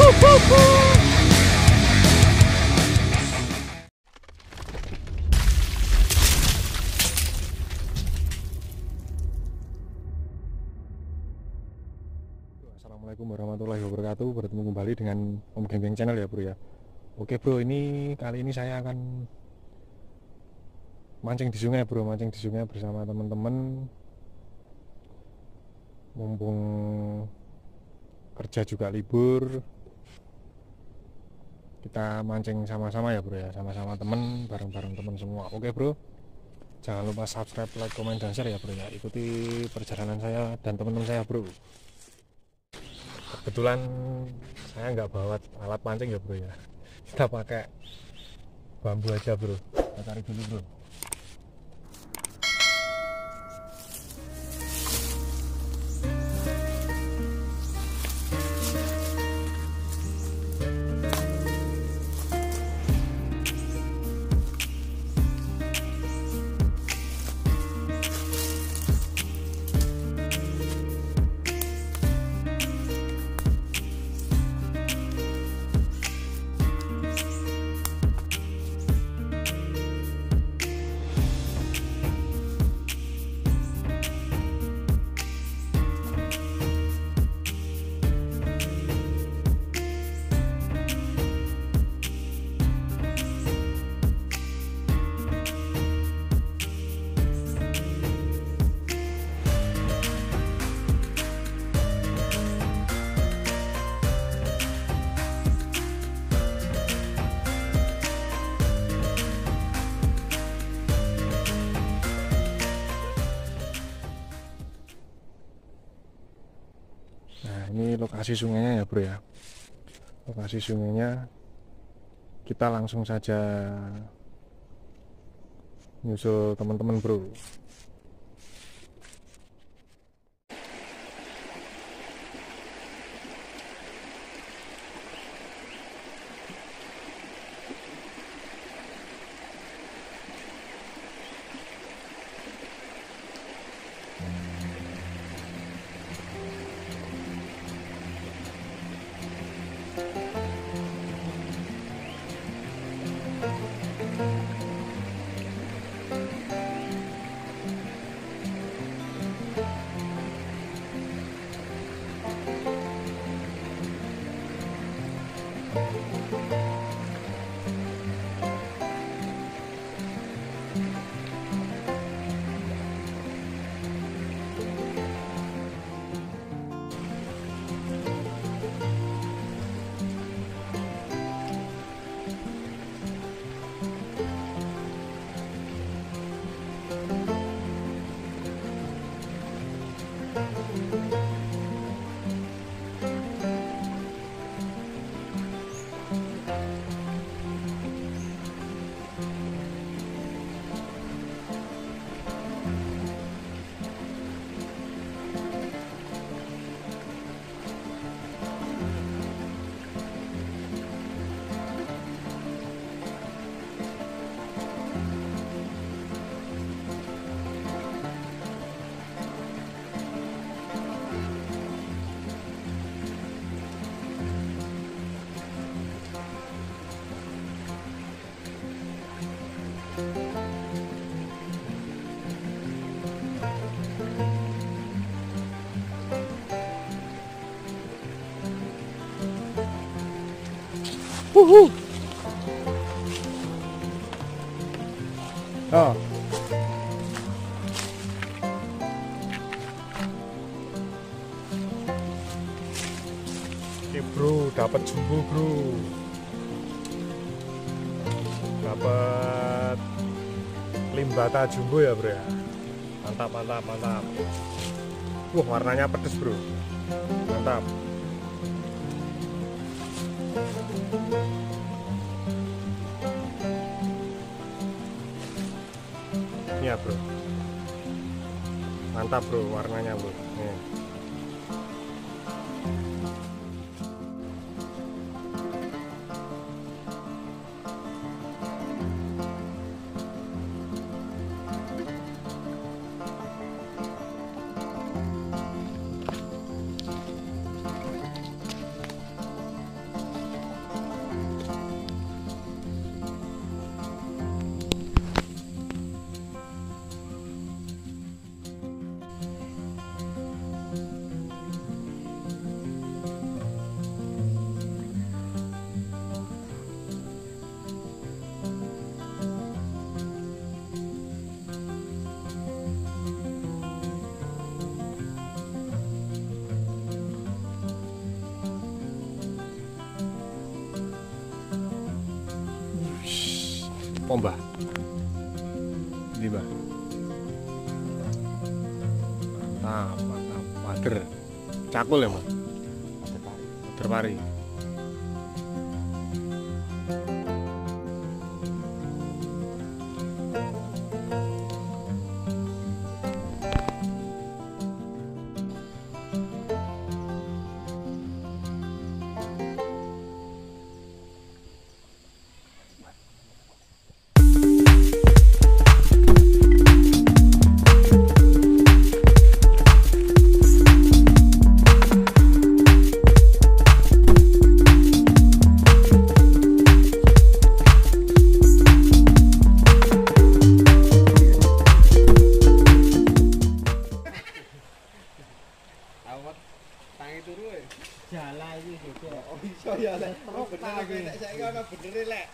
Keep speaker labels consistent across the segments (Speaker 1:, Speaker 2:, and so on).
Speaker 1: Assalamualaikum warahmatullahi wabarakatuh. Bertemu kembali dengan Om Gembeng Channel ya bro ya. Oke bro, kali ini saya akan mancing di sungai bro, mancing di sungai bersama teman-teman. Mumpung kerja juga libur, kita mancing sama-sama ya bro ya, sama-sama temen, bareng-bareng temen semua. Oke bro, jangan lupa subscribe, like, komen, dan share ya bro ya. Ikuti perjalanan saya dan teman-teman saya bro. Kebetulan saya nggak bawa alat pancing ya bro ya, kita pakai bambu aja bro. Kita tarik dulu bro. Nah ini lokasi sungainya ya bro ya. Lokasi sungainya, kita langsung saja nyusul teman-teman bro. Oh. Oke bro, dapat jumbo bro. Dapat limbata jumbo ya bro ya. Mantap, mantap, mantap. Warnanya pedes bro. Mantap. Ya bro, mantap bro warnanya bro. Nih. Mbah? Di Mbah. Mantap. Wader. Cakul ya, Mas? Terpari.
Speaker 2: Jalan iki gitu.
Speaker 3: Oh iso ya lek bener saiki ana benere lek.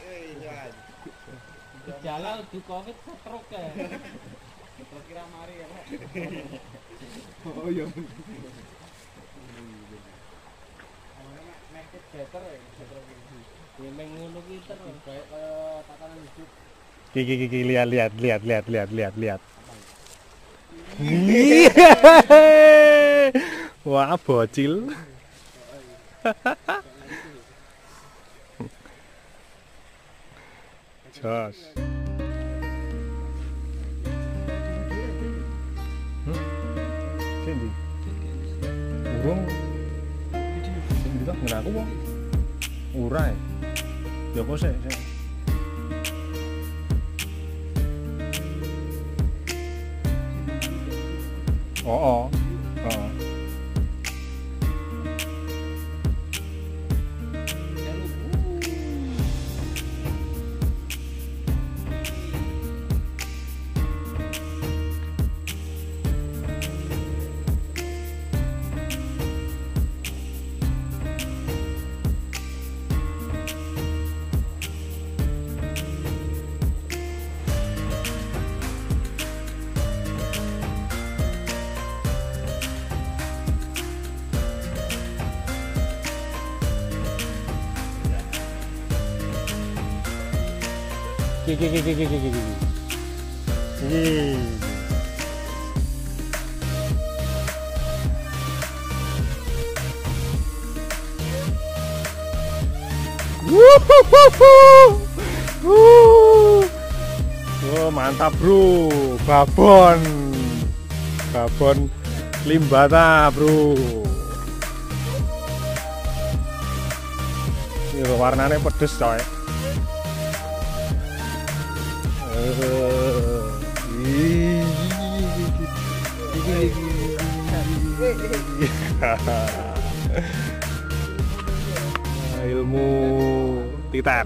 Speaker 2: Jalan di Covid setruk ya. Setruk kira mari ya, Pak.
Speaker 3: Oh iya.
Speaker 2: Make it better ya, setruk iki. Memang ngono ki terus kayak tatanan hidup.
Speaker 1: Ki lihat. Wah, bocil. Jos. Sini. Urung. Sini tak ngeraku wong. Urai. Ya kok sik. Oh. Gigi. Oh, mantap bro, babon limbata bro. Ini warnanya pedes coy. Ilmu Titan.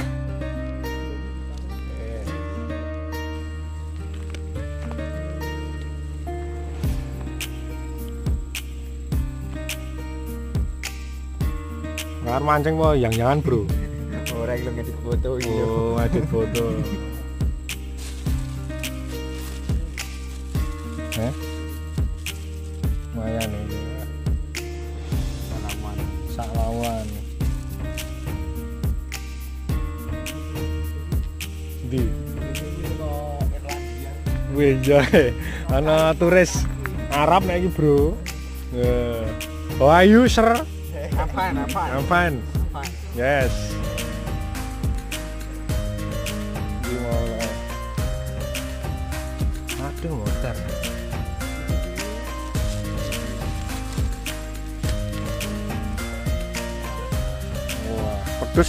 Speaker 1: Ngar mancing mau yang jangan bro.
Speaker 3: Orang yang ngedit foto iya.
Speaker 1: Oh, edit foto. Lumayan nih. Salaman. Di. Wih, jahe. Ana turis Arab nek iki, Bro. How are you, sir? I'm fine. Yes. Gimana? Aduh, motor. Wah, pedes.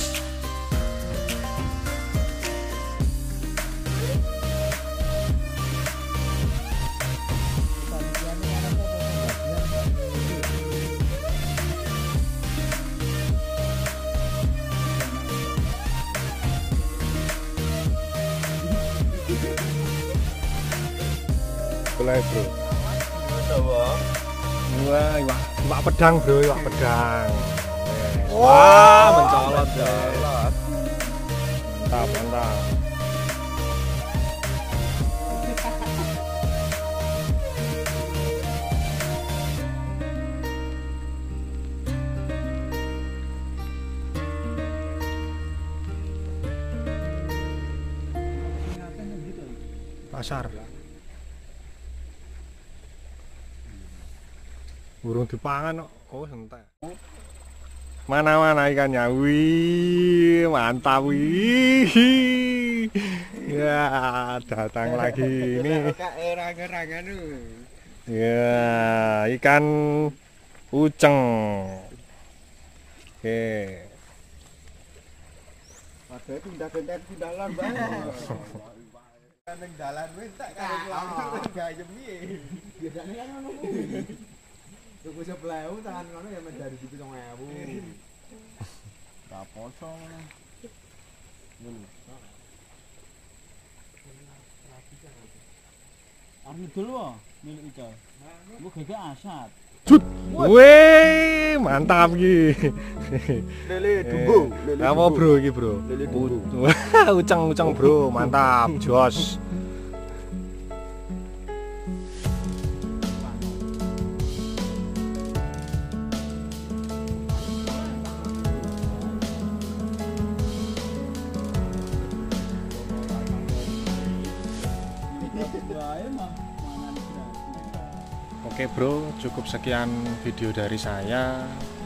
Speaker 1: Boleh bro. Wah, iwak pedang bro, iwak pedang. Wah, mencolot ya. Mantap. pasar. Burung dipangan kok. Oh, sentek. Mana-mana ikannya. Wih, mantap wih. Ya, datang lagi ini.
Speaker 3: Orang-orangan
Speaker 1: Ya, ikan uceng. Oke.
Speaker 3: Ada pindah lan kan ning dalan wis tak karo lawan gayem piye. Biasane kan ngono kuwi. Tuku 10.000 tangan ngono ya dari 7.000. Enggak poso ngono.
Speaker 2: Arni dulu milik Ica. Lu gege asat.
Speaker 1: Wih, mantap ki.
Speaker 3: Lele dumbo,
Speaker 1: Apa bro iki bro? Uceng bro, mantap, jos. Oke bro, cukup sekian video dari saya.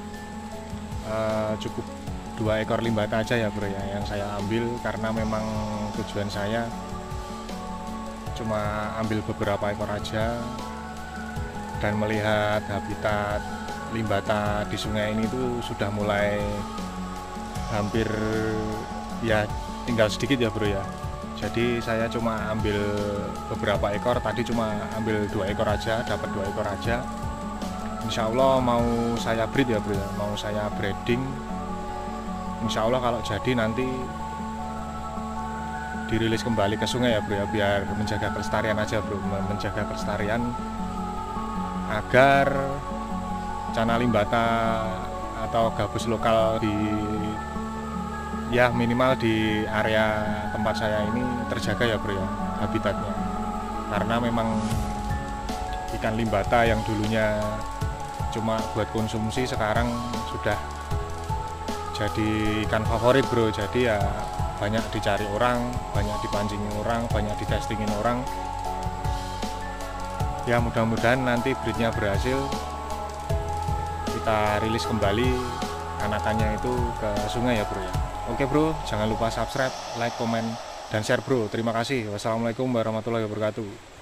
Speaker 1: Cukup 2 ekor limbata aja ya bro ya yang saya ambil, karena memang tujuan saya cuma ambil beberapa ekor aja dan melihat habitat limbata di sungai ini tuh sudah mulai hampir ya tinggal sedikit ya bro ya. Jadi saya cuma ambil beberapa ekor, tadi cuma ambil 2 ekor aja, dapat 2 ekor aja. Insya Allah mau saya breed ya bro ya, mau saya breeding. Insya Allah kalau jadi nanti dirilis kembali ke sungai ya bro ya, biar menjaga kelestarian aja bro, menjaga kelestarian agar cana limbata atau gabus lokal di ya minimal di area tempat saya ini terjaga ya bro ya habitatnya, karena memang ikan limbata yang dulunya cuma buat konsumsi sekarang sudah jadi ikan favorit bro. Jadi ya banyak dicari orang, banyak dipancingin orang, banyak ditestingin orang. Ya mudah-mudahan nanti breednya berhasil, kita rilis kembali anakannya itu ke sungai ya bro ya. Oke bro, jangan lupa subscribe, like, komen, dan share bro. Terima kasih. Wassalamualaikum warahmatullahi wabarakatuh.